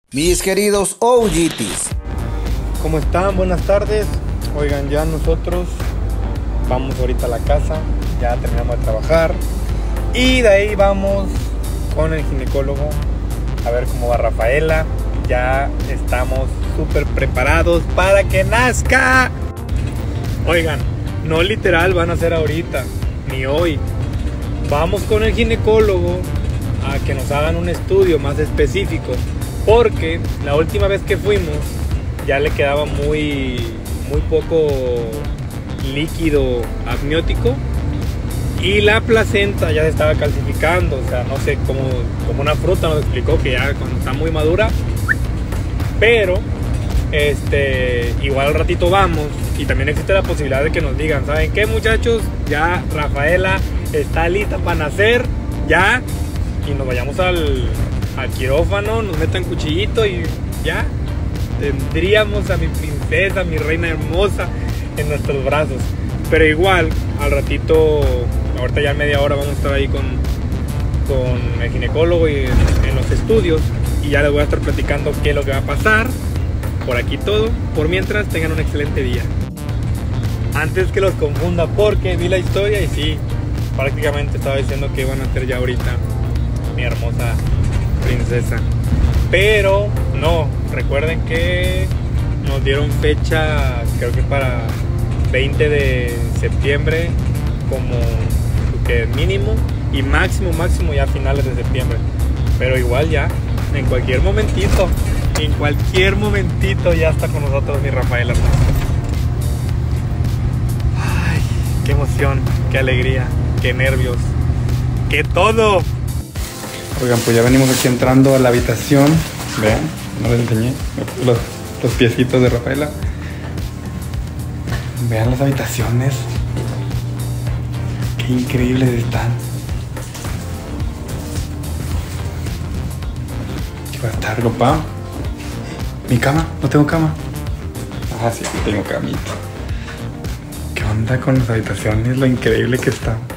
Mis queridos OGTs, ¿cómo están? Buenas tardes. Oigan, ya nosotros vamos ahorita a la casa, ya terminamos de trabajar y de ahí vamos con el ginecólogo a ver cómo va Rafaela. Ya estamos súper preparados para que nazca. Oigan, no literal van a ser ahorita, ni hoy. Vamos con el ginecólogo a que nos hagan un estudio más específico, porque la última vez que fuimos ya le quedaba muy poco líquido amniótico y la placenta ya se estaba calcificando, o sea, no sé, como una fruta, nos explicó que ya cuando está muy madura. Pero igual al ratito vamos, y también existe la posibilidad de que nos digan, ¿saben qué, muchachos? Ya Rafaela está lista para nacer, ya, y nos vayamos al quirófano, nos metan cuchillito y ya tendríamos a mi princesa, mi reina hermosa en nuestros brazos. Pero igual al ratito, ahorita ya en media hora vamos a estar ahí con el ginecólogo y en los estudios, y ya les voy a estar platicando qué es lo que va a pasar. Por aquí todo. Por mientras, tengan un excelente día. Antes que los confunda, porque vi la historia y sí, prácticamente estaba diciendo que iban a ser ya ahorita mi hermosa princesa. Pero no, recuerden que nos dieron fecha, creo que para 20 de septiembre como que mínimo, y máximo ya a finales de septiembre. Pero igual ya, en cualquier momentito ya está con nosotros mi Rafaela. Ay, qué emoción, qué alegría, qué nervios, qué todo. Oigan, pues ya venimos aquí entrando a la habitación. Vean, no les enseñé los piecitos de Rafaela. Vean las habitaciones. Qué increíbles están. ¿Qué va a estar, compa? ¿Mi cama? ¿No tengo cama? Ah, sí, tengo camita. ¿Qué onda con las habitaciones? Lo increíble que está.